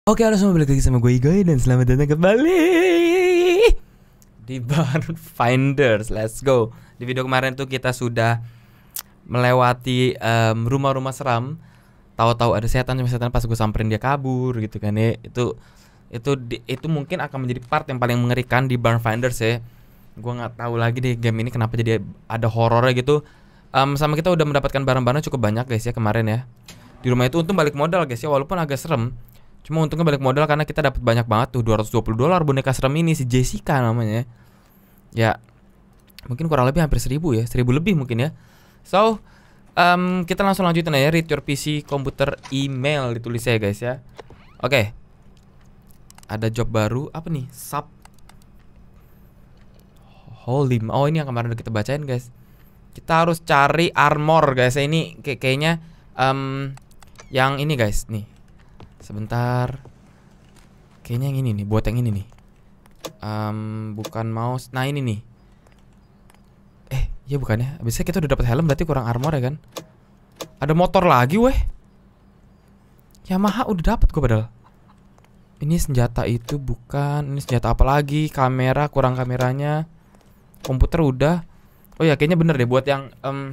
Oke, halo semua, balik lagi sama gue Igoy dan selamat datang kembali di Barn Finders. Let's go. Di video kemarin tuh kita sudah melewati rumah-rumah seram. Tahu-tahu ada setan, cuma setan pas gue samperin dia kabur gitu kan ya. Itu mungkin akan menjadi part yang paling mengerikan di Barn Finders ya. Gue nggak tahu lagi deh game ini kenapa jadi ada horornya gitu. Sama kita udah mendapatkan barang-barang cukup banyak guys ya kemarin ya. Di rumah itu untung balik modal guys ya, walaupun agak serem. Cuma untungnya balik modal karena kita dapat banyak banget tuh, $220 boneka serem ini, si Jessica namanya. Ya, mungkin kurang lebih hampir 1000 ya, 1000 lebih mungkin ya. So, kita langsung lanjutin aja. Read your PC, komputer, email ditulis ya guys ya. Oke. Ada job baru, apa nih? Sub Holy. Oh, ini yang kemarin udah kita bacain guys. Kita harus cari armor guys. Ini kayaknya yang ini guys, nih. Sebentar. Kayaknya yang ini nih, buat yang ini nih. Bukan mouse. Nah, ini nih. Ya bukan ya. Biasanya kita udah dapat helm, berarti kurang armor ya kan? Ada motor lagi weh. Yamaha udah dapat gua padahal. Ini senjata itu bukan. Ini senjata apa lagi? Kamera, kurang kameranya. Komputer udah. Oh ya, kayaknya bener deh buat yang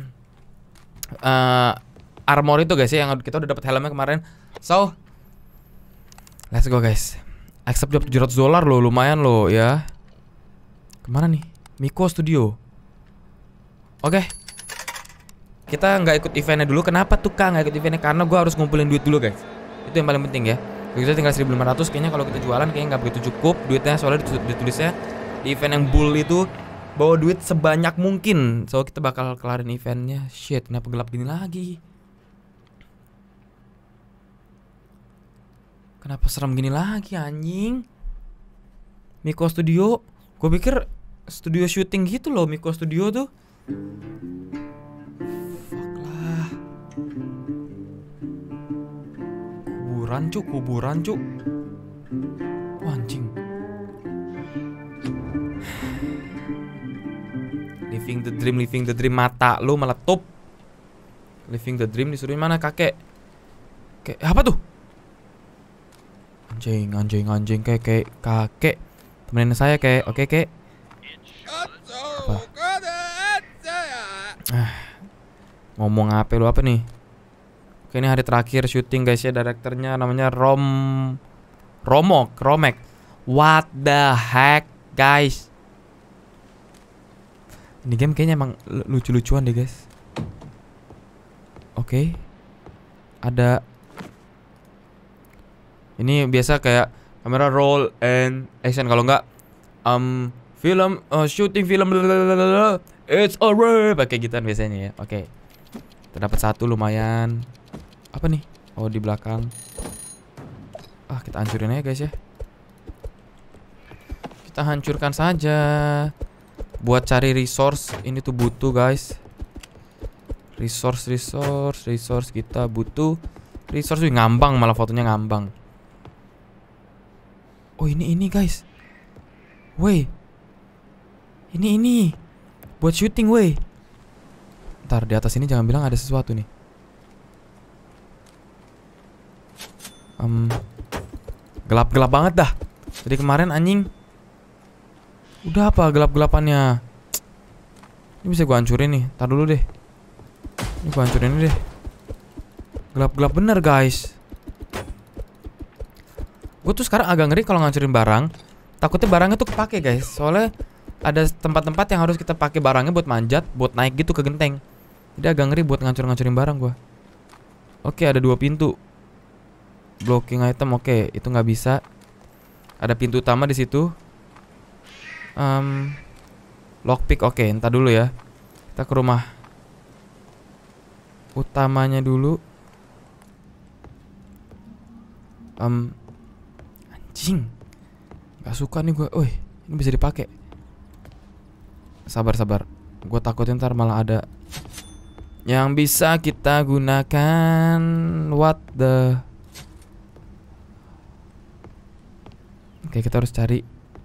armor itu guys ya, yang kita udah dapat helmnya kemarin. So, let's go guys. Accept job $700 loh, lumayan loh ya. Kemana nih? Miko Studio. Oke. Kita nggak ikut eventnya dulu. Kenapa tuh Kak nggak ikut eventnya? Karena gue harus ngumpulin duit dulu guys. Itu yang paling penting ya. Kita tinggal 1500. Kayaknya kalau kita jualan kayaknya nggak begitu cukup duitnya. Soalnya ditulisnya di event yang bull itu bawa duit sebanyak mungkin. So kita bakal kelarin eventnya. Shit, kenapa gelap gini lagi? Kenapa serem gini lagi anjing? Miko Studio. Gue pikir studio syuting gitu loh Miko Studio tuh. Fuck lah. Kuburan cuk. Oh, anjing. Living the dream, mata lu meletup. Living the dream disuruhin mana kakek? Kayak apa tuh? Anjing kakek. Temenin saya kek. Oke kek. Apa? Ngomong apa lu apa nih? Oke, ini hari terakhir syuting guys ya. Direkturnya namanya Romek. What the heck guys? Ini game kayaknya emang lucu-lucuan deh guys. Oke. Ada. Ini biasa kayak kamera roll and action. Kalau enggak film shooting film it's alright, pakai gituan biasanya ya. Oke. Kita dapat satu lumayan. Apa nih? Oh, di belakang. Kita hancurin aja guys ya. Kita hancurkan saja. Buat cari resource ini tuh butuh guys. Resource kita butuh. Resource ngambang, malah fotonya ngambang. Oh, ini guys. Woi. Ini buat syuting woi. Ntar di atas ini jangan bilang ada sesuatu nih. Gelap-gelap banget dah. Jadi kemarin anjing. Udah apa gelap-gelapannya? Ini bisa gua hancurin nih. Ntar dulu deh. Ini gua hancurin ini deh. Gelap-gelap bener guys. Gue tuh sekarang agak ngeri kalau ngancurin barang. Takutnya barangnya tuh kepake guys. Soalnya ada tempat-tempat yang harus kita pakai barangnya buat manjat, buat naik gitu ke genteng. Jadi agak ngeri buat ngancur-ngancurin barang gue. Oke, ada 2 pintu. Blocking item, oke, itu nggak bisa. Ada pintu utama di situ. Lockpick, oke, entar dulu ya. Kita ke rumah utamanya dulu. Anjing, gak suka nih gue. Ini bisa dipakai. Sabar. Gue takutin ntar malah ada yang bisa kita gunakan. What the. Oke, kita harus cari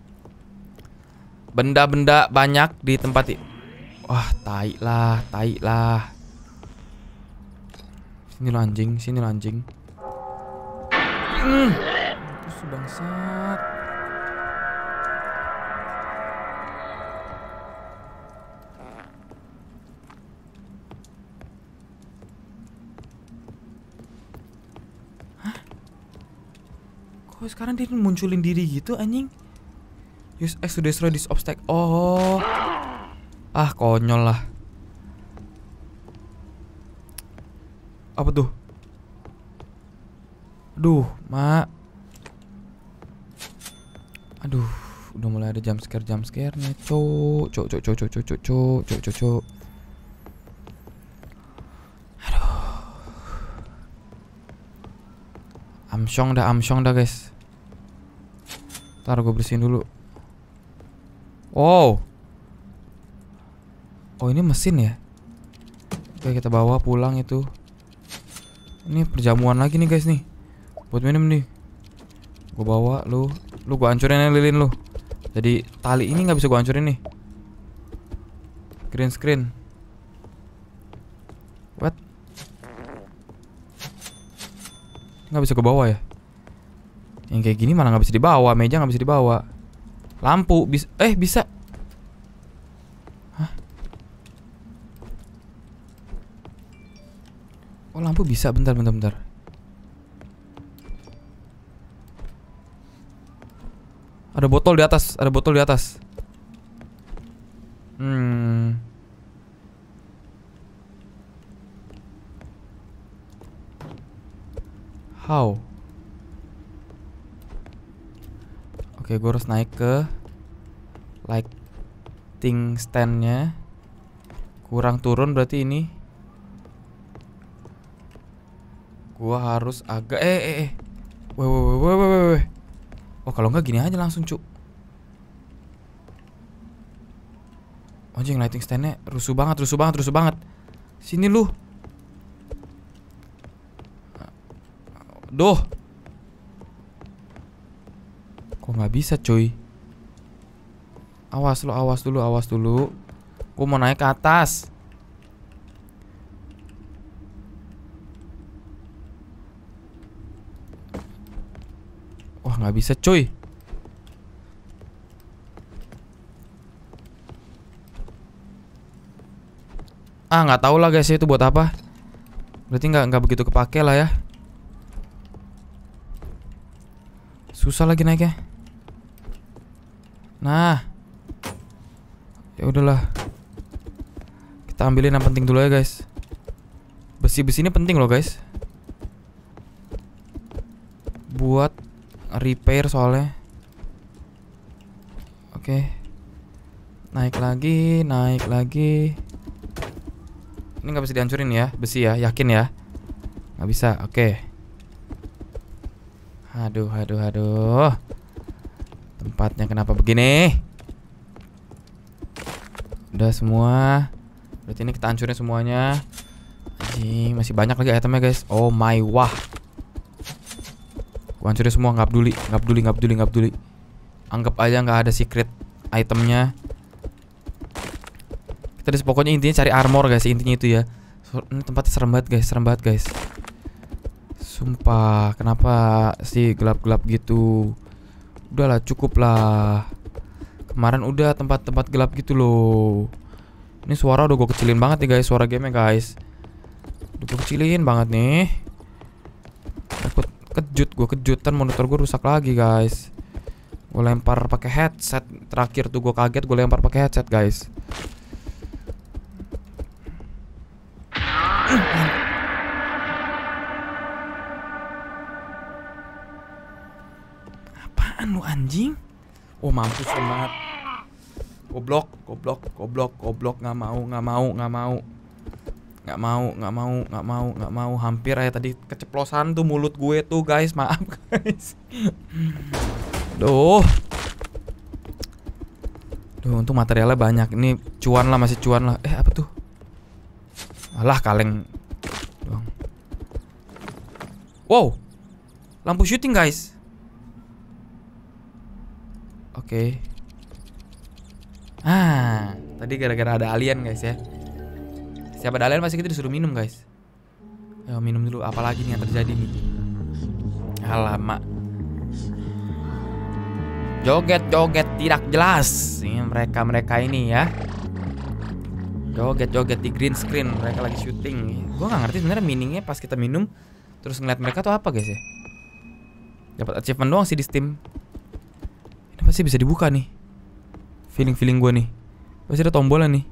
benda-benda banyak di tempat ini. Wah, tai lah. Sini lo anjing. si bangsat. Hah? Kok sekarang dia munculin diri gitu anjing? Use X to destroy this obstacle. Oh. Ah, konyol lah. Apa tuh? Aduh, Mak. Aduh, udah mulai ada jump scare-nya. Cuk. Aduh. Amsyong dah, guys. Ntar gue bersihin dulu. Oh. Oh, ini mesin ya? Oke, kita bawa pulang itu. Ini perjamuan lagi nih, guys nih. Buat minum nih. Gue bawa lu gue hancurin ya lilin lu. Jadi tali ini nggak bisa gue hancurin nih. Green screen. What? Nggak bisa ke bawah ya? Yang kayak gini malah nggak bisa dibawa. Meja nggak bisa dibawa. Lampu bisa. Bisa. Hah? Oh, lampu bisa. Bentar. Ada botol di atas. How? Oke, gue harus naik ke lighting stand-nya. Kurang turun berarti ini. Gua harus agak Weh. Oh, kalau enggak gini aja langsung, Cuk. Anjing, lighting stand-nya rusuh banget. Sini lu. Duh. Kok nggak bisa, cuy? Awas dulu. Gua mau naik ke atas. Wah, nggak bisa, cuy. Nggak tahu lah, guys, itu buat apa. Berarti nggak begitu kepake lah ya. Susah lagi naiknya. Nah, ya udahlah. Kita ambilin yang penting dulu ya, guys. Besi-besi ini penting loh, guys. Buat repair soalnya. Oke. Naik lagi. Ini nggak bisa dihancurin ya, besi ya, yakin ya? Nggak bisa, oke. Aduh. Tempatnya kenapa begini? Udah semua. Berarti ini kita hancurin semuanya. Anjing, masih banyak lagi itemnya, guys. Oh my wah. Gua hancurin semua, nggak peduli. Anggap aja nggak ada secret itemnya. Kita pokoknya intinya cari armor, guys. Intinya itu ya. Ini tempatnya serem banget, guys. Sumpah, kenapa sih gelap-gelap gitu? Udahlah, cukup lah. Kemarin udah tempat-tempat gelap gitu loh. Ini suara udah gue kecilin banget nih, guys. Suara gamenya, guys. Udah gue kecilin banget nih. Takut gue kejutan monitor gue rusak lagi, guys. Gue lempar pakai headset. Terakhir tuh gue kaget, gue lempar pakai headset, guys. Apaan lu, anjing? Oh, mampus banget. Goblok. Nggak mau. Hampir aja tadi keceplosan tuh mulut gue tuh, guys. Maaf, guys. Duh, untung materialnya banyak. Ini masih cuan lah. Apa tuh? Alah, kaleng doang. Wow, lampu syuting, guys. Oke. Tadi gara-gara ada alien, guys ya. Siapa ada alien pasti kita disuruh minum, guys. Ayo minum dulu, apalagi nih yang terjadi nih. Alamak. Joget-joget tidak jelas. Ini mereka ini ya. Joget-joget di green screen. Mereka lagi syuting. Gue gak ngerti sebenarnya meaningnya pas kita minum terus ngeliat mereka tuh apa guys ya. Dapat achievement doang sih di Steam. Ini pasti bisa dibuka nih. Feeling gue nih. Pasti ada tombolnya nih.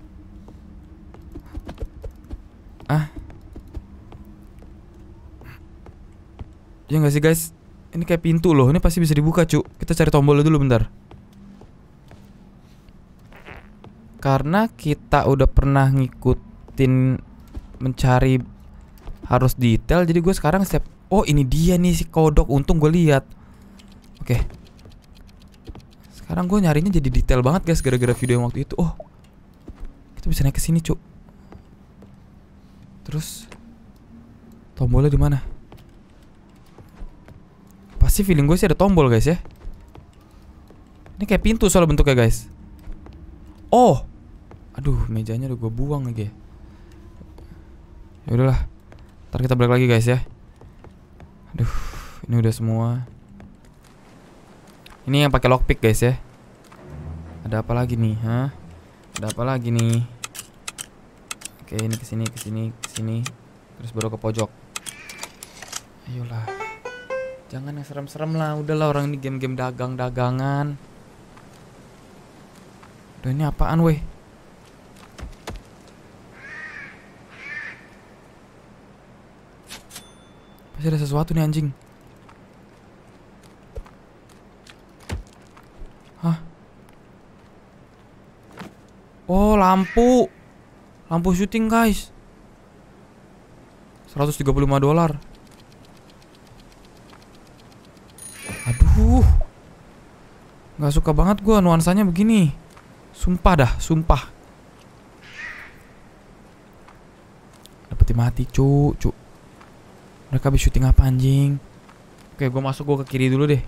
Ya gak sih guys. Ini kayak pintu loh. Ini pasti bisa dibuka cu. Kita cari tombolnya dulu bentar. Karena kita udah pernah ngikutin mencari harus detail, jadi gue sekarang setiap oh ini dia nih si kodok, untung gue lihat. Oke. Sekarang gue nyarinya jadi detail banget guys gara-gara video yang waktu itu. Oh, kita bisa naik ke sini cuk. Terus tombolnya di mana? Pasti feeling gue sih ada tombol guys ya. Ini kayak pintu soal bentuknya guys. Oh, aduh mejanya udah gue buang lagi. Ya udahlah, ntar kita balik lagi guys ya. Aduh, ini udah semua. Ini yang pakai lockpick guys ya. Ada apa lagi nih, hah? Ada apa lagi nih? Oke, ini kesini, terus baru ke pojok. Ayolah, jangan yang serem-serem lah. Udahlah, orang ini game-game dagangan. Udah, ini apaan weh? Pasti ada sesuatu nih anjing. Hah? Oh, lampu. Lampu syuting guys. $135. Aduh, gak suka banget gue nuansanya begini. Sumpah dah, sumpah. Dapet mati cu. Mereka habis syuting apa anjing? Oke, gue masuk, gue ke kiri dulu deh.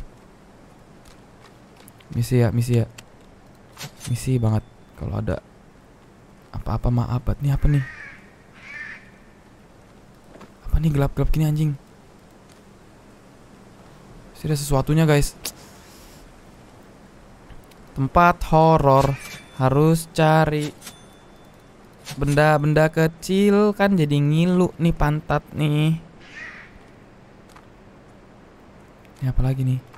Misi ya. Misi banget. Kalau ada apa-apa maaf. Nih apa nih? Apa nih gelap-gelap gini anjing? Pasti ada sesuatunya guys. Tempat horor harus cari benda-benda kecil kan jadi ngilu nih pantat nih. Ini apa lagi nih?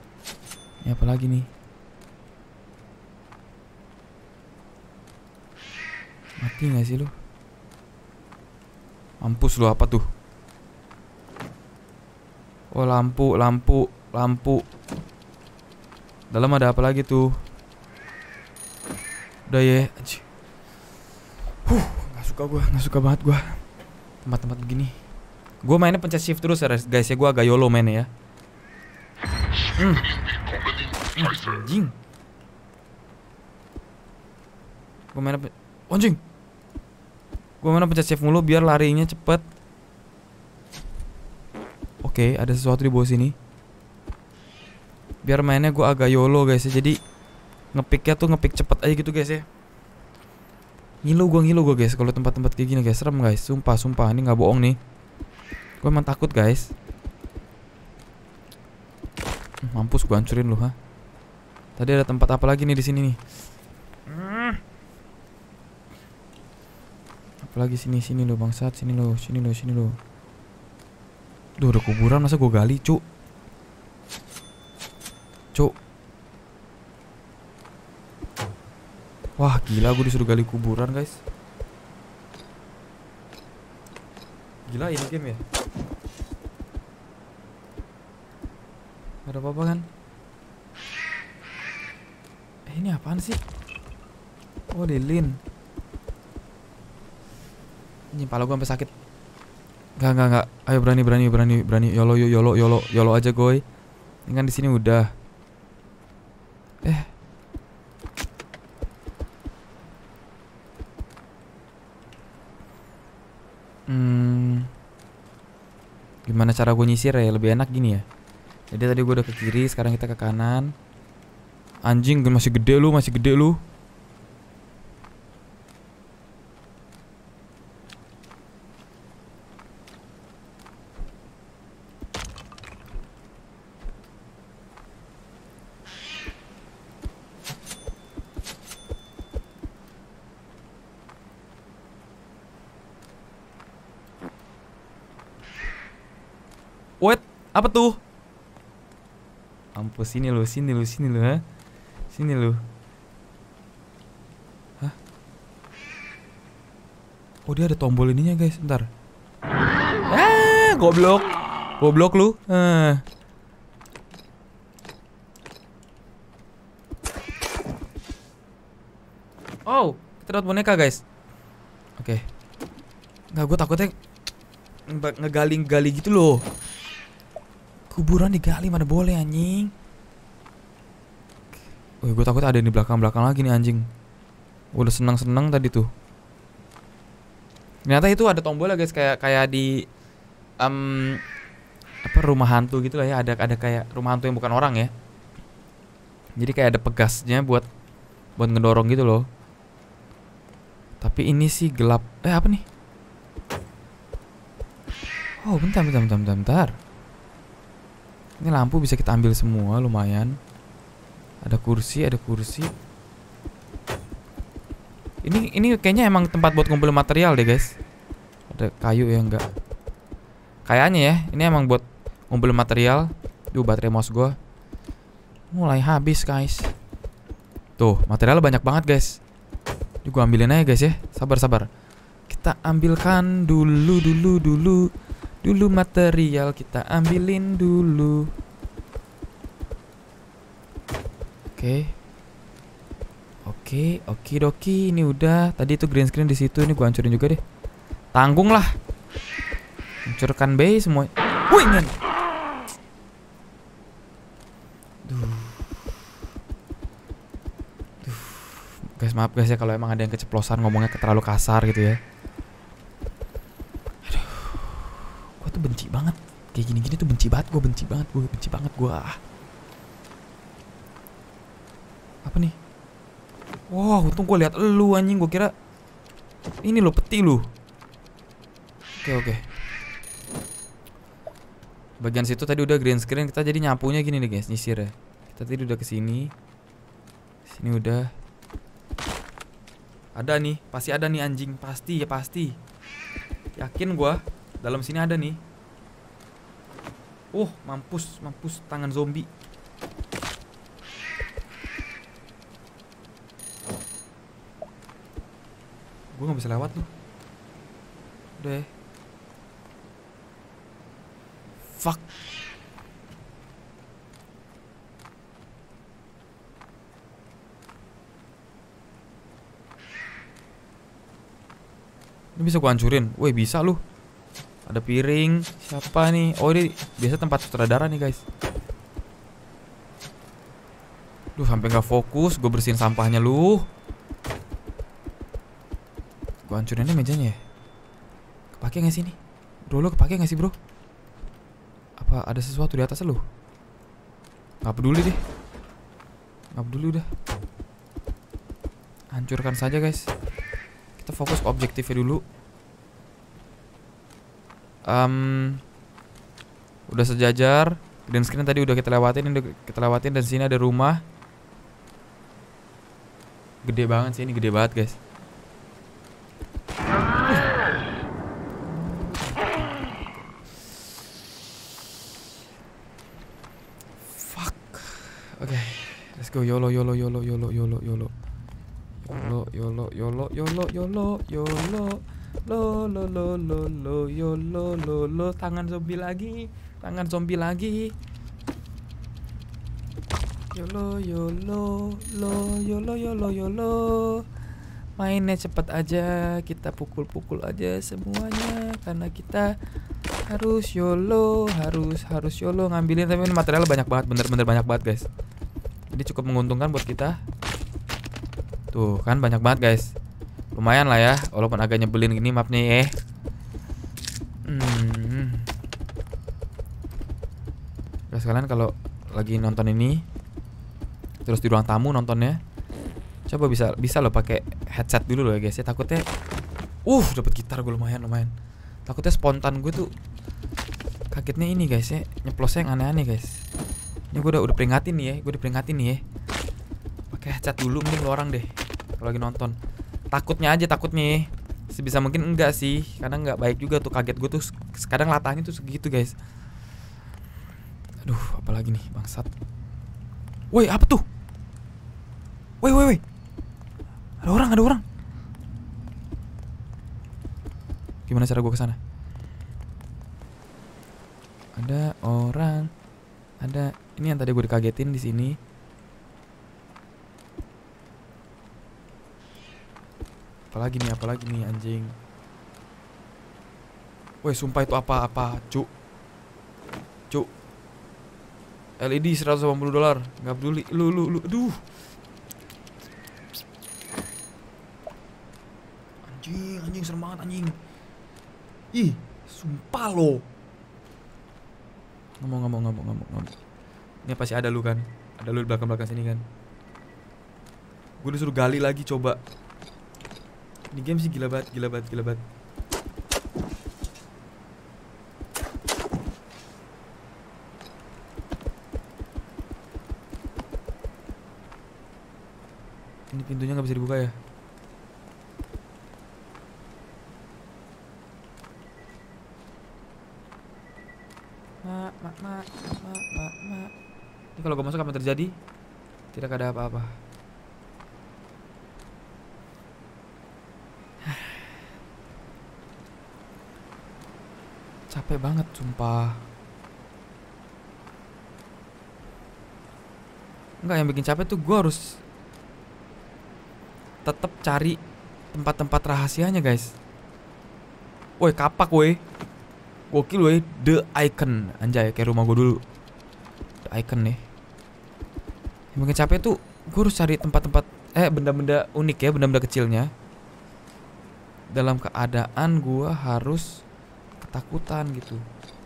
Mati gak sih lu? Mampus lu, apa tuh? Oh, lampu. Dalam ada apa lagi tuh? Udah ya. Gak suka banget gue tempat-tempat begini. Gue mainnya pencet shift terus ya guys ya. Gue agak YOLO mainnya ya. Anjing. Gue mainnya pencet shift mulu biar larinya cepet. Oke, ada sesuatu di bawah sini. Biar mainnya gue agak YOLO guys ya. Jadi ngepicknya tuh ngepick cepet aja gitu guys ya. Ngilu gue guys kalau tempat-tempat kayak gini guys. Serem guys, sumpah. Ini gak bohong nih. Gue emang takut guys. Mampus gue hancurin lu, ha. Tadi ada tempat apa lagi nih di sini nih? Apalagi sini lo bangsat, sini lo. Duh, ada kuburan, masa gue gali, cuk. Wah, gila gue disuruh gali kuburan, guys. Gila ini game ya. Gak ada apa-apa kan? Ini apaan sih? Oh, lilin. Ini pala gue sampai sakit. Enggak. Ayo berani. YOLO aja, goy. Ini kan di sini udah. Gimana cara gue nyisir ya? Lebih enak gini ya. Jadi tadi gue udah ke kiri, sekarang kita ke kanan. Anjing, masih gede lu. Apa tuh? Mampus, sini lu, ha? Sini lu. Hah? Oh, dia ada tombol ininya, guys. Bentar. Goblok. Goblok lu. Oh, kita dapat boneka, guys. Oke. Nggak, gue takutnya ngegali gitu loh. Kuburan digali mana boleh anjing. Oh, gue takut ada di belakang lagi nih anjing. Gue udah seneng tadi tuh. Ternyata itu ada tombolnya guys, kayak di apa, rumah hantu gitu lah ya. Ada kayak rumah hantu yang bukan orang ya. Jadi kayak ada pegasnya buat ngedorong gitu loh. Tapi ini sih gelap. Apa nih? Oh, bentar. Ini lampu bisa kita ambil semua, lumayan. Ada kursi. Ini kayaknya emang tempat buat ngumpulin material deh, guys. Ada kayu ya, enggak? Kayaknya ya, ini emang buat ngumpulin material. Duh, baterai mouse gua mulai habis, guys. Tuh, material banyak banget, guys. Duh, gua ambilin aja, guys ya. Sabar. Kita ambilkan dulu material, kita ambilin dulu. Oke, doki. Ini udah. Tadi itu green screen di situ. Ini gua hancurin juga deh. Tanggung lah. Hancurkan bay semua. Wih, men. Guys, maaf guys ya kalau emang ada yang keceplosan ngomongnya terlalu kasar gitu ya. Aduh. Gua tuh benci banget. Kayak gini-gini tuh benci banget gua. Apa nih? Wow, untung gue lihat elu anjing, gue kira ini lo peti lu. Oke. Bagian situ tadi udah green screen, kita jadi nyapunya gini nih guys, nyisir ya. Kita tadi udah kesini. Sini udah. Ada nih, pasti ada nih anjing, pasti. Yakin gue, dalam sini ada nih. Mampus tangan zombie. Gue gak bisa lewat tuh. Udah. Fuck. Ini bisa gue hancurin. Wih, bisa lu. Ada piring. Siapa nih? Oh, ini biasa tempat sutradara nih guys. Duh, sampai gak fokus. Gue bersihin sampahnya lu. Gue hancurin aja mejanya ya. Kepake gak sih ini? Bro, lo kepake gak sih bro? Apa ada sesuatu di atas lu? Gak peduli deh. Gak peduli udah. Hancurkan saja guys. Kita fokus ke objektifnya dulu. Udah sejajar. Green screen tadi udah kita lewatin. Dan sini ada rumah. Gede banget sih, ini gede banget guys. Oke, let's go. YOLO. Tangan zombie lagi. YOLO. Mainnya cepet aja, kita pukul aja semuanya karena kita harus YOLO, harus YOLO ngambilin. Tapi ini material banyak banget, bener-bener banyak banget guys. Jadi cukup menguntungkan buat kita. Tuh kan banyak banget guys. Lumayan lah ya, walaupun agak nyebelin gini mapnya Terus kalian kalau lagi nonton ini terus di ruang tamu nontonnya, coba bisa lo pakai headset dulu loh ya guys ya. Takutnya dapat gitar gue lumayan. Takutnya spontan gue tuh kagetnya ini guys ya, nyeplosnya yang aneh-aneh guys. Ini gue udah peringatin nih ya. Pakai headset dulu mending lo orang deh kalau lagi nonton. Takutnya. Sebisa mungkin enggak sih, karena enggak baik juga tuh, kaget gue tuh. Kadang latahnya tuh segitu guys. Aduh, apalagi nih bangsat. Woi, apa tuh? Woi. Ada orang. Gimana cara gue kesana? Ada orang. Ada. Ini yang tadi gue dikagetin di sini. Apalagi nih anjing. Woi, sumpah itu apa? Cuk. LED $180. Nggak peduli. Lu. Aduh. Anjing serem banget anjing. Ih, sumpah lo. Ngomong. Ini pasti ada lu kan? Ada lu di belakang sini kan? Gue disuruh gali lagi coba. Ini game sih gila banget. Ini pintunya nggak bisa dibuka ya? Mak. Ini kalau gue masuk apa yang terjadi? Tidak ada apa-apa. Capek banget sumpah. Enggak, yang bikin capek tuh gue harus tetap cari tempat-tempat rahasianya guys. Woi, kapak woi. Gokil woi, The Icon. Anjay, kayak rumah gue dulu. The Icon nih. Yang bikin capek tuh gue harus cari tempat-tempat benda-benda unik ya, benda-benda kecilnya. Dalam keadaan gue harus ketakutan gitu.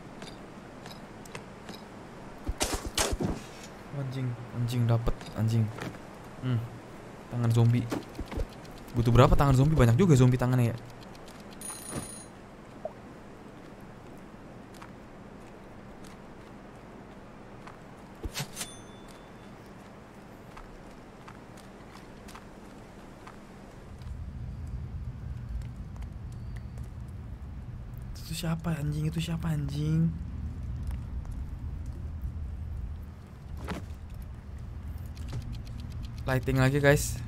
Anjing dapet anjing. Tangan zombie. Butuh berapa tangan zombie? Banyak juga zombie tangannya ya. Itu siapa anjing? Lighting lagi guys.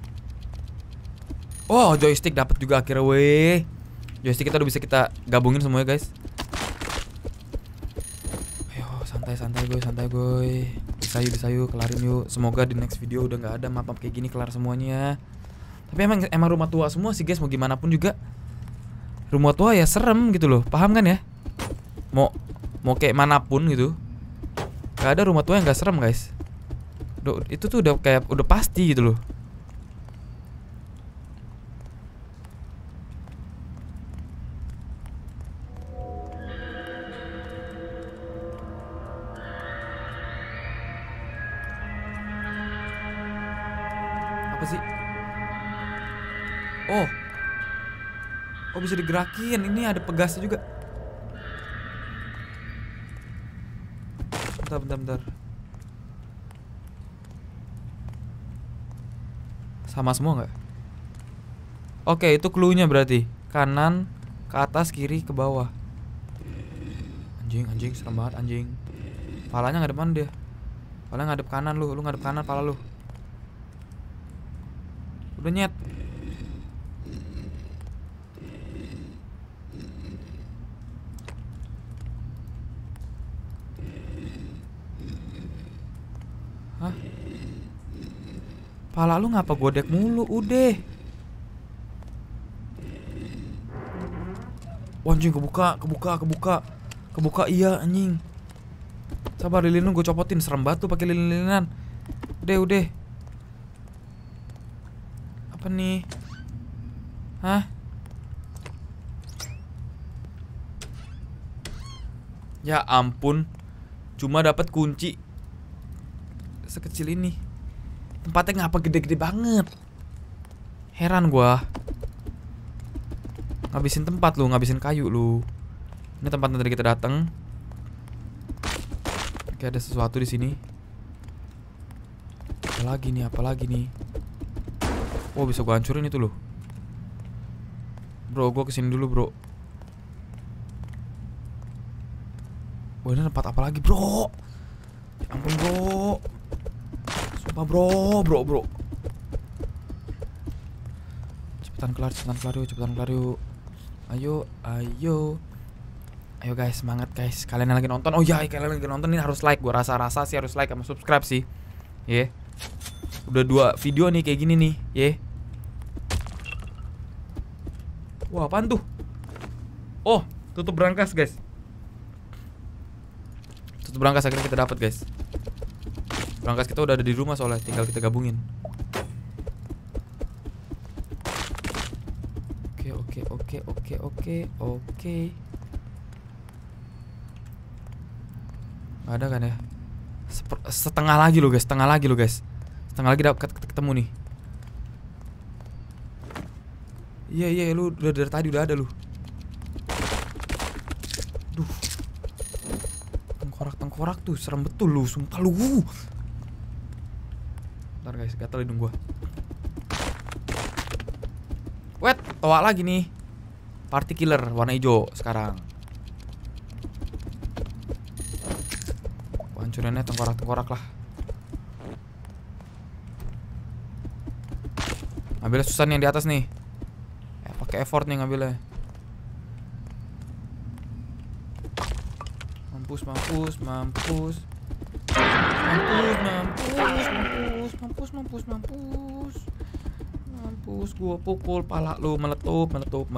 Oh, joystick dapat juga akhirnya weh. Joystick kita udah bisa kita gabungin semuanya guys. Ayo santai gue. Disayu kelarin yuk. Semoga di next video udah nggak ada map kayak gini, kelar semuanya. Tapi emang rumah tua semua sih guys, mau gimana pun juga. Rumah tua ya serem gitu loh, paham kan ya? Mau kayak manapun gitu, gak ada rumah tua yang gak serem guys. Itu tuh udah pasti gitu loh. Apa sih? Oh bisa digerakin. Ini ada pegasnya juga. Bentar. Sama semua nggak? Oke, itu clue-nya berarti. Kanan, ke atas, kiri, ke bawah. Anjing, serem banget anjing. Palanya ngadep mana dia? Palanya ngadep kanan lu ngadep kanan pala lu. Udah nyet. Hah? Pala lu ngapa godek mulu? Udah. Anjing, kebuka iya anjing. Sabar, lilin gue copotin. Serem banget tuh pakai lilin-lilinan. Udah. Apa nih? Hah? Ya ampun. Cuma dapat kunci sekecil ini. Tempatnya ngapa gede-gede banget? Heran gua. Ngabisin tempat lu, ngabisin kayu lu. Ini tempat yang tadi kita datang. Oke, ada sesuatu di sini. Apalagi nih? Oh, bisa gua hancurin itu loh. Bro, gua kesini dulu bro. Wah, ini tempat apa lagi bro? Ampun bro. Sumpah bro. Cepetan kelar yuk. Ayo. Ayo guys, semangat guys. Kalian yang lagi nonton. Oh ya, kalian lagi nonton ini harus like. Gua rasa sih harus like sama subscribe sih. Ye. Udah 2 video nih kayak gini nih, ye. Wah, apaan tuh? Oh, tutup berangkas guys. Tutup berangkas akhirnya kita dapat guys. Berangkas kita udah ada di rumah soalnya, tinggal kita gabungin. Oke. Gak ada kan ya? Setengah lagi lo guys. Setengah lagi dapat ketemu nih. Iya, lu udah dari tadi udah ada lu. Duh. Tengkorak tuh serem betul lu, sumpah lu. Bentar guys, gatel hidung gua. Wet, toa lagi nih. Party killer warna hijau sekarang. Hancurinnya tengkorak lah. Ngambilnya susah nih yang di atas nih. Pakai effort nih ngambilnya. Mampus. Gua pukul pala lu meletup.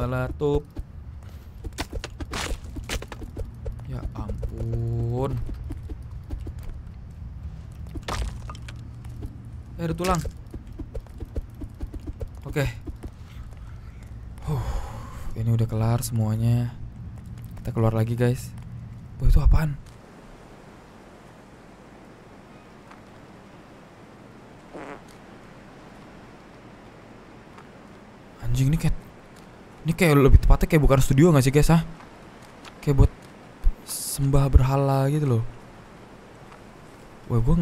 Ya ampun. Ada tulang. Oke. Ini udah kelar semuanya. Kita keluar lagi guys. Wah, itu apaan? Anjing, ini kayak lebih tepatnya kayak bukan studio gak sih guys, ah? Kayak buat sembah berhala gitu loh. Wah, gue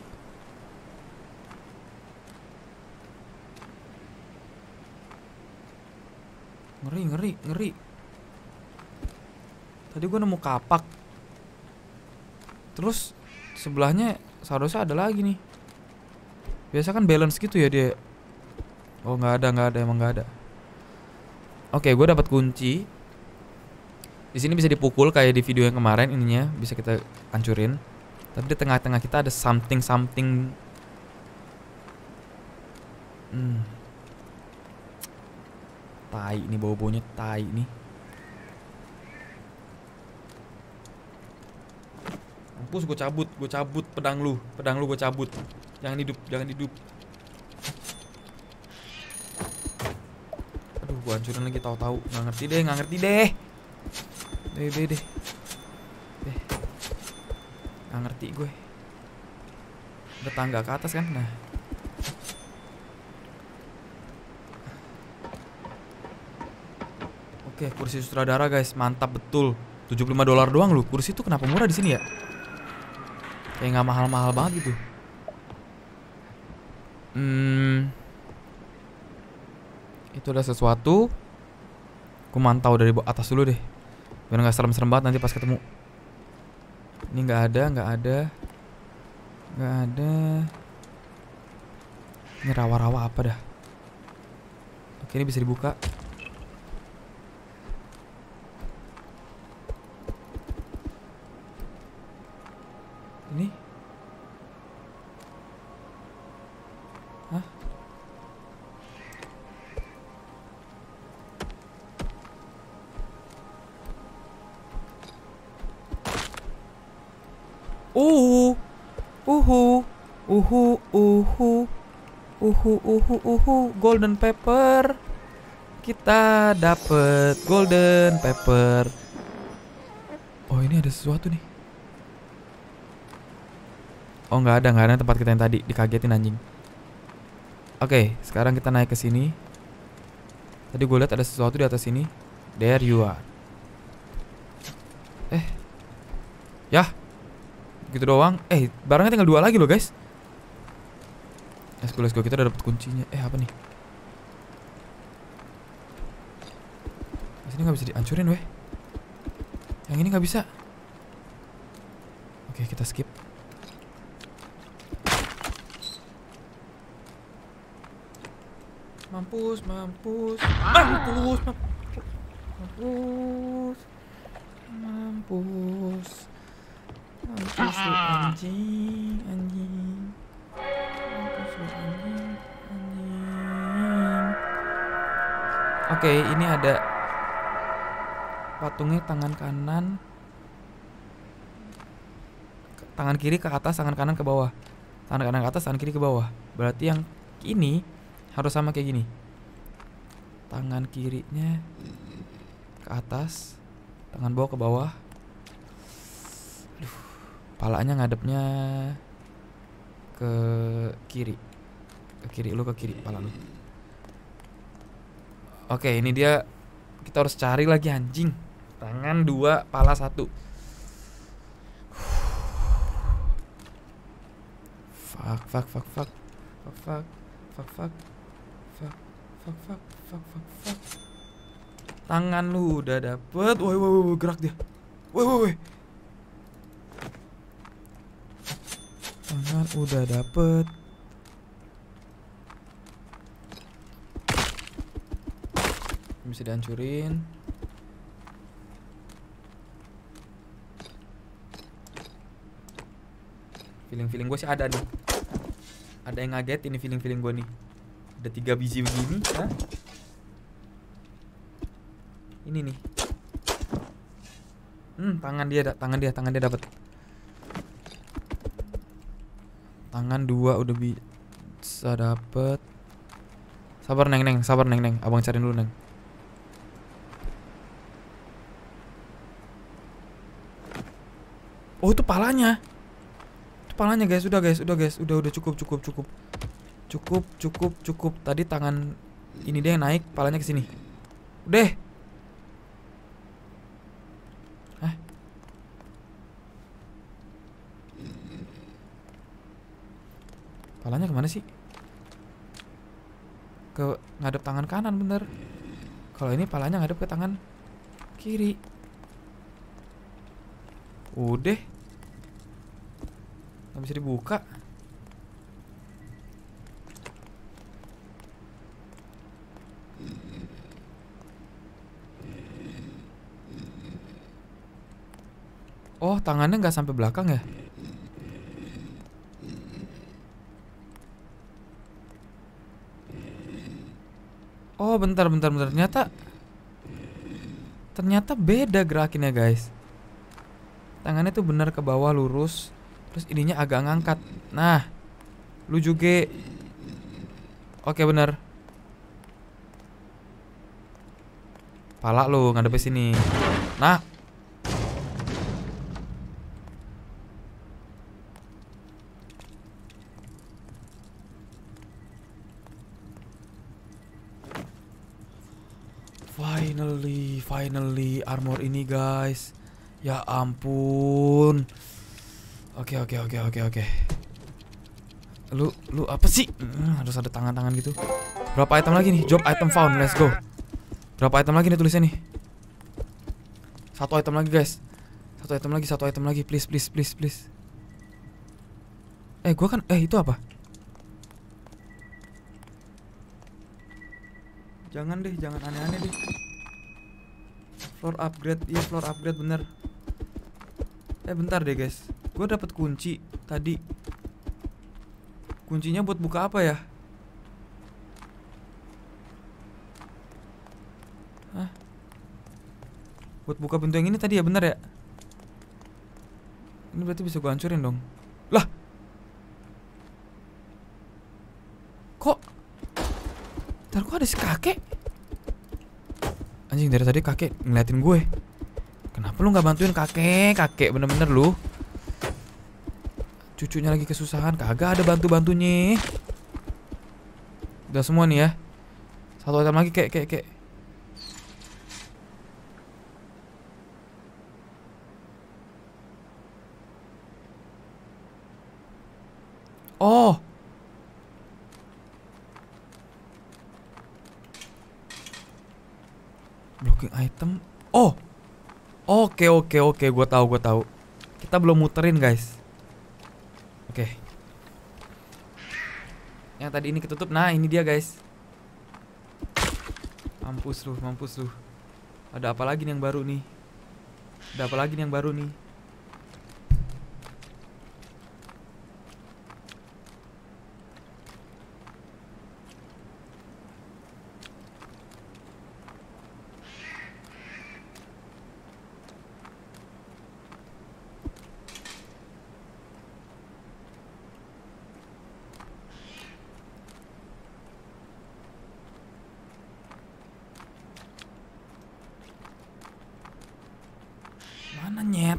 ngeri. Tadi gue nemu kapak. Terus sebelahnya seharusnya ada lagi nih. Biasa kan balance gitu ya dia. Oh, nggak ada, emang nggak ada. Oke, gue dapat kunci. Di sini bisa dipukul kayak di video yang kemarin, ininya bisa kita hancurin. Tapi di tengah-tengah kita ada something. Tai nih, bau-baunya tai nih. Mampus, gue cabut pedang lu gue cabut. Jangan hidup. Aduh, gue hancurin lagi tahu-tahu. Nggak ngerti deh. Deh. Nggak ngerti gue. Ada tangga ke atas kan? Nah. Oke, kursi sutradara guys, mantap betul. $75 doang loh. Kursi itu kenapa murah di sini ya? Kayak nggak mahal-mahal banget gitu. Itu ada sesuatu. Aku mantau dari atas dulu deh, biar nggak serem-serem banget nanti pas ketemu. Ini nggak ada. Ini rawa-rawa apa dah? Oke, ini bisa dibuka. Ini? Hah? Golden pepper. Kita dapet golden pepper. Oh, ini ada sesuatu nih. Oh, nggak ada tempat kita yang tadi. Dikagetin anjing. Oke, sekarang kita naik ke sini. Tadi gue lihat ada sesuatu di atas sini. There you are. Yah, gitu doang. Barangnya tinggal 2 lagi loh guys. Let's go, kita udah dapet kuncinya. Apa nih? Di sini nggak bisa dihancurin weh. Yang ini nggak bisa. Oke, kita skip. Mampus, mampus, mampus, mampus, mampus, mampus lu anjing, anjing, mampus lu anjing, anjing. Oke, ini ada patungnya tangan kanan, tangan kiri ke atas, tangan kanan ke bawah, tangan kanan ke atas, tangan kiri ke bawah. Berarti yang ini harus sama kayak gini. Tangan kirinya ke atas, tangan bawah ke bawah. Aduh, palanya ngadepnya ke kiri. Ke kiri, lu ke kiri pala lu. Oke, ini dia. Kita harus cari lagi anjing. Tangan 2, pala 1. Fuck, fuck, fuck, fuck. Fuck, fuck, fuck, fuck. Fuck, fuck, fuck, fuck, fuck, fuck. Tangan lu udah dapet. Woi, woi, woi, gerak dia. Woi, woi, woi. Tangan udah dapet. Bisa dihancurin. Feeling-feeling gue sih ada nih. Ada yang ngaget ini feeling-feeling gue nih. Ada 3 biji begini. Hah? Ini nih. Tangan dia dapat. Tangan 2 udah bisa dapet. Sabar neng. Abang cariin dulu neng. Oh itu palanya. Itu palanya guys. Udah cukup. Tadi tangan ini dia yang naik, palanya ke sini. Udah. Hah? Palanya kemana sih? Ke ngadep tangan kanan bener. Kalau ini palanya ngadep ke tangan kiri. Udah. Nggak bisa dibuka. Oh, tangannya nggak sampai belakang ya? Oh, bentar. Ternyata beda gerakinnya, guys. Tangannya tuh bener ke bawah lurus, terus ininya agak ngangkat. Nah, lu juga. Oke, bener. Pala lu ngadep sini. Nah. Finally armor ini guys. Ya ampun. Oke. Lu apa sih? Harus ada tangan-tangan gitu. Berapa item lagi nih? Job item found. Let's go. Berapa item lagi nih tulisnya nih? 1 item lagi guys. 1 item lagi. Please. Gua kan itu apa? Jangan aneh-aneh deh. Floor upgrade bener. Bentar deh guys. Gue dapet kunci tadi. Kuncinya buat buka apa ya? Hah? Buat buka pintu yang ini tadi ya, bener ya? Ini berarti bisa gue hancurin dong. Lah, kok ada si kakek? Anjing, dari tadi kakek ngeliatin gue. Kenapa lu gak bantuin kakek? Kakek bener-bener lu. Cucunya lagi kesusahan, kagak ada bantu-bantunya. Udah semua nih ya. 1 item lagi kek. Oh. Blocking item. Oh. Oke, gua tahu. Kita belum muterin, guys. Oke. Yang tadi ini ketutup. Nah, ini dia, guys. Mampus lu, mampus lu. Ada apa lagi nih yang baru nih? Ada apa lagi nih yang baru nih? Mana nyet?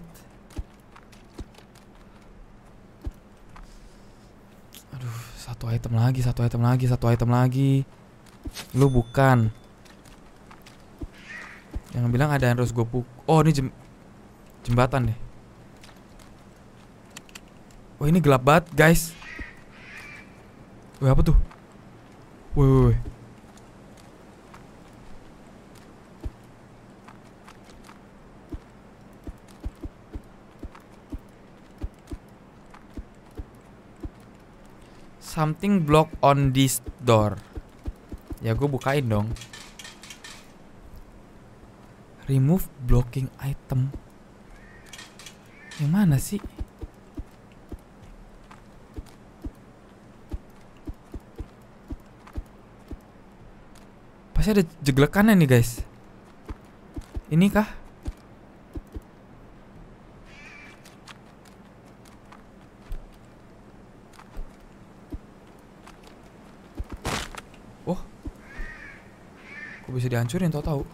Aduh, satu item lagi, satu item lagi, satu item lagi. Lu bukan. Yang bilang ada yang harus gue Oh, ini jembatan deh. Oh, ini gelap banget, guys. Wih, apa tuh? Wih, wih, wih. Something block on this door. Ya gue bukain dong. Remove blocking item. Yang mana sih? Pasti ada jeglekannya nih guys. Ini kah? Oh, kok bisa dihancurin tahu-tahu?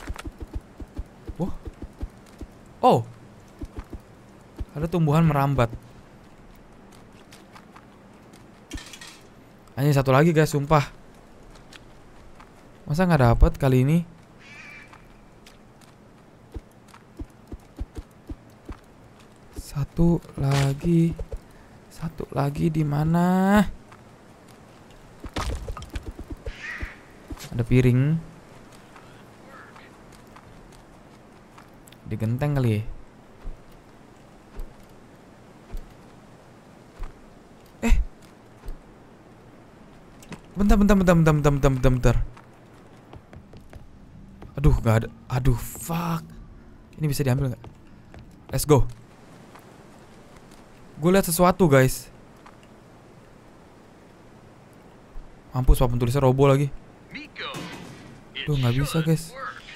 Oh, ada tumbuhan merambat. Hanya satu lagi guys, sumpah. Masa nggak dapet kali ini? Satu lagi di mana? Ada piring. Digenteng kali ya. Bentar. Aduh, nggak ada. Aduh, fuck. Ini bisa diambil nggak? Let's go. Gue lihat sesuatu guys. Mampus, papan tulisnya robo lagi. Duh, nggak bisa guys.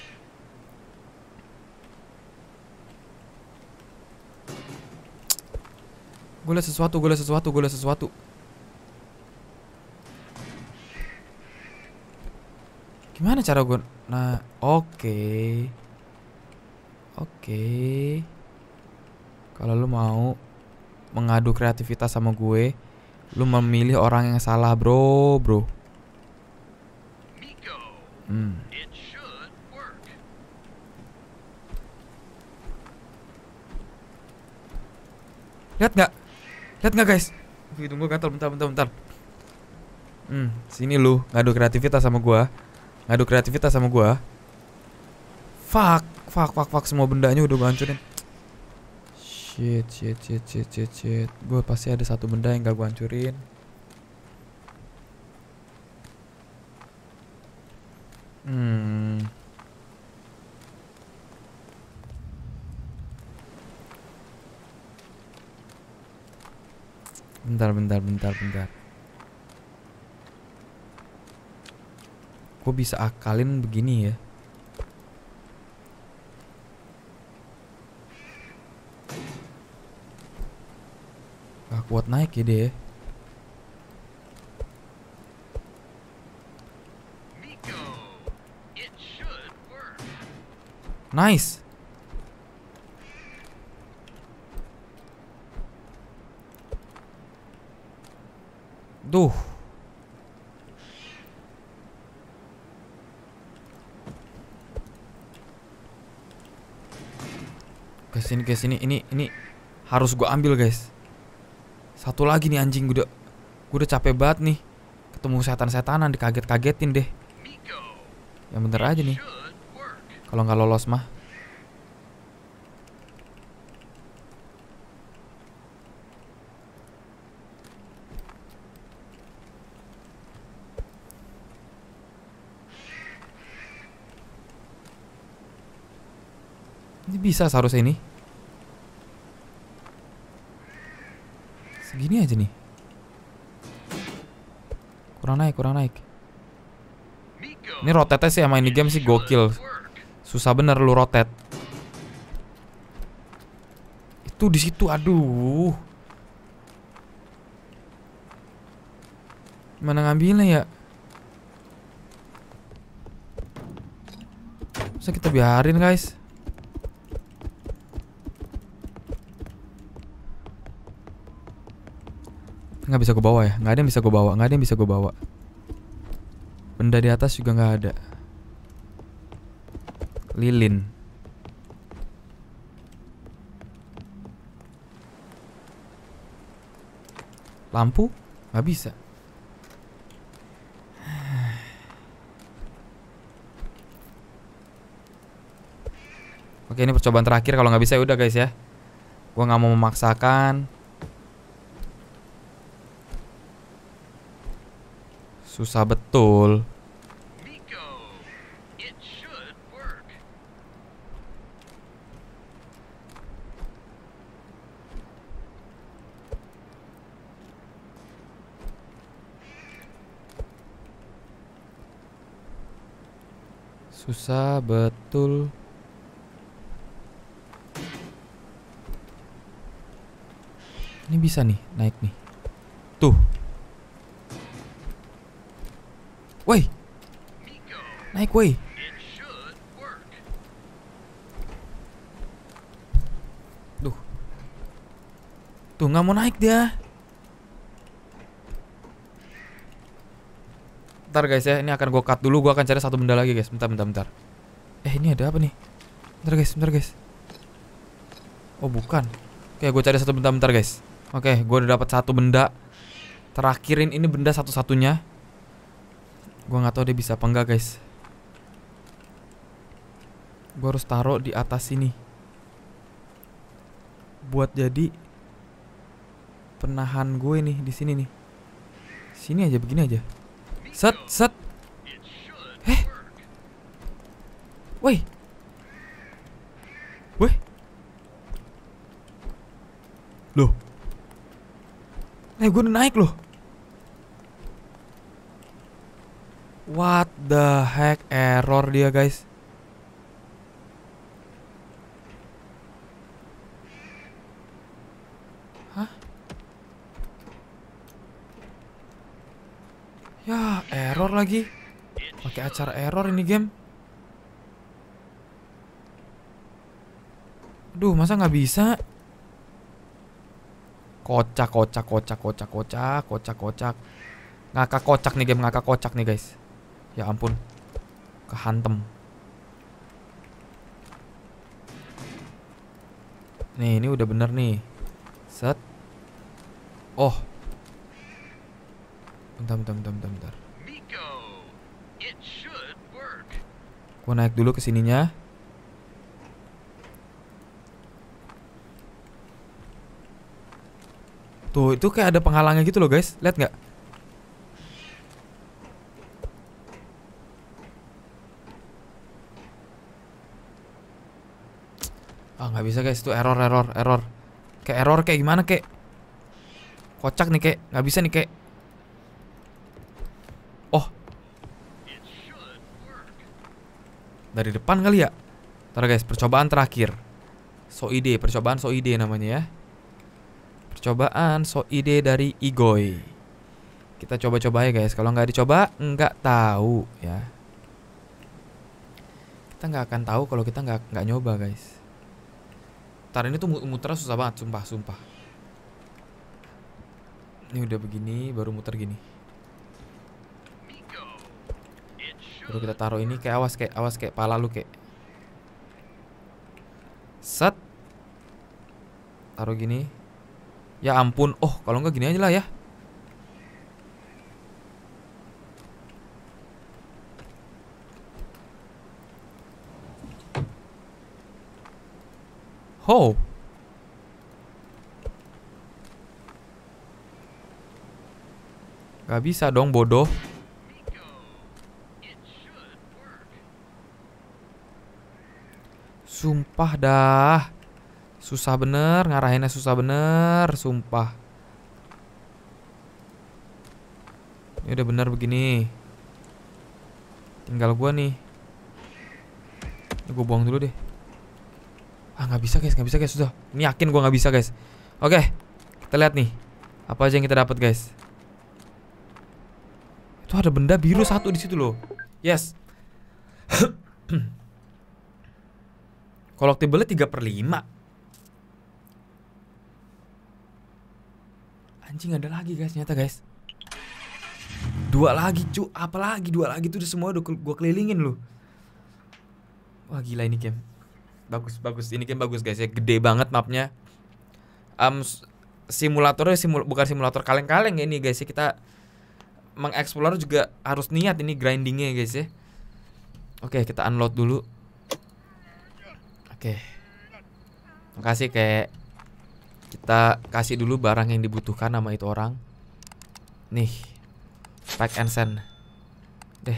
Gue lihat sesuatu. Gimana cara gue? Nah, oke. Kalau lu mau mengadu kreativitas sama gue, lu memilih orang yang salah, bro. Lihat nggak guys? Hidung gue gatel, bentar. Sini lu ngadu kreativitas sama gua. Fuck, semua bendanya udah gue hancurin. Shit. Gue pasti ada satu benda yang gak gue hancurin. Bentar. Gue bisa akalin begini ya. Gak kuat naik ya deh. Nice. Duh. Ke sini. Ini harus gue ambil guys. Satu lagi nih anjing, gue udah capek banget nih. Ketemu setan-setanan dikaget-kagetin deh. Yang bener aja nih. Kalau nggak lolos mah. Ini bisa seharusnya ini. Segini aja nih. Kurang naik. Ini rotate sih sama ini game sih gokil. Susah bener lu rotate. Itu di situ, aduh. Gimana ngambilnya ya? Bisa kita biarin guys. Nggak bisa gue bawa ya. Nggak ada yang bisa gue bawa. Benda di atas juga nggak ada. Lilin. Lampu nggak bisa. Oke, ini percobaan terakhir. Kalau nggak bisa ya udah guys ya. Gua nggak mau memaksakan. Susah betul. Susah betul. Ini bisa nih, naik nih. Tuh. Woi. Naik woi. Tuh. Tuh nggak mau naik dia. Bentar guys ya, ini akan gue cut dulu. Gue akan cari satu benda lagi guys. Bentar. Ini ada apa nih? Bentar guys. Oh bukan. Oke, gue cari satu bentar guys. Oke, gue udah dapat satu benda. Terakhirin ini benda satu-satunya. Gue nggak tahu dia bisa apa enggak guys. Gue harus taruh di atas sini buat jadi penahan gue nih di sini nih. Sini aja, begini aja. Set. Woi. Loh. Gue udah naik loh. What the heck, error dia guys. Hah? Ya, error lagi. Pakai acara error ini game. Aduh, masa nggak bisa? Kocak. Ngakak kocak nih game, ngakak kocak nih guys. Ya ampun. Kehantem. Nih, ini udah bener nih. Set. Oh. Bentar. Gua naik dulu ke sininya. Tuh, itu kayak ada penghalangnya gitu loh guys. Lihat nggak? Nggak bisa guys, itu error. Kayak error kayak gimana kayak? Kocak nih kayak, nggak bisa nih kayak. Oh. Dari depan kali ya? Ntar guys, percobaan terakhir. Percobaan so ide namanya ya. Percobaan so ide dari Igoy. Kita coba-coba ya guys. Kalau nggak dicoba, nggak tahu ya. Kita nggak akan tahu kalau kita nggak nyoba guys. Ntar ini tuh muternya susah banget, sumpah. Ini udah begini, baru muter gini. Baru kita taruh ini kayak awas kayak pala lu kayak. Set. Taruh gini. Ya ampun. Oh, kalau nggak gini aja lah ya. Oh. Gak bisa dong, bodoh. Sumpah dah. Susah bener, ngarahinnya susah bener, sumpah. Ini udah bener begini. Tinggal gua nih. Ini gua buang dulu deh. Nggak bisa guys, sudah. Ini yakin gua nggak bisa guys. Oke, kita lihat nih. Apa aja yang kita dapat guys. Itu ada benda biru satu di situ loh. Yes. Collectible-nya 3/5. Anjing, ada lagi guys, ternyata guys. 2 lagi cu, apalagi 2 lagi tuh semua udah gua kelilingin loh. Wah gila ini game. Bagus, ini game bagus guys ya, gede banget mapnya. Simulatornya bukan simulator kaleng-kaleng ya ini guys ya. Kita mengeksplor juga harus niat ini grindingnya guys ya. Oke, kita unload dulu. Oke. Makasih, kayak kita kasih dulu barang yang dibutuhkan sama itu orang. Nih, pack and send. Deh.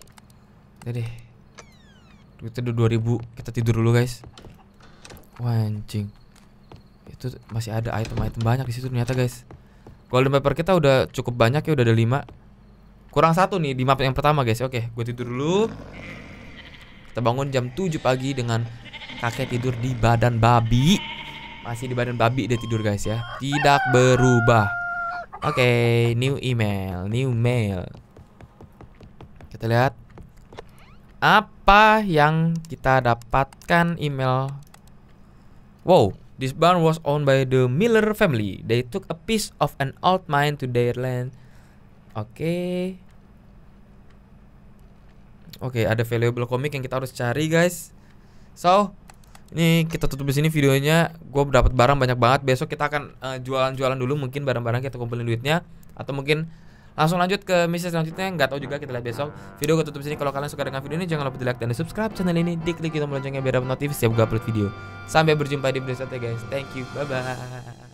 Duitnya udah 2000. Kita tidur dulu guys. Wah anjing. Itu masih ada item-item banyak di situ ternyata guys. Golden paper kita udah cukup banyak ya, udah ada 5. Kurang 1 nih di map yang pertama guys. Oke, gue tidur dulu. Kita bangun jam 7 pagi dengan kakek tidur di badan babi. Masih di badan babi dia tidur guys ya. Tidak berubah. Oke, new mail. Kita lihat apa yang kita dapatkan email. Wow, this barn was owned by the Miller family. They took a piece of an old mine to their land. Oke, ada valuable comic yang kita harus cari guys. So, ini kita tutup di sini videonya. Gue dapat barang banyak banget. Besok kita akan jualan dulu mungkin barang-barang, kita kumpulin duitnya, atau mungkin langsung lanjut ke misi selanjutnya. Nggak tahu juga, kita lihat besok. Video gue tutup di sini. Kalau kalian suka dengan video ini, jangan lupa di like dan di subscribe channel ini. Diklik tombol loncengnya biar dapat notifikasi setiap gue upload video. Sampai berjumpa di video selanjutnya guys. Thank you, bye bye.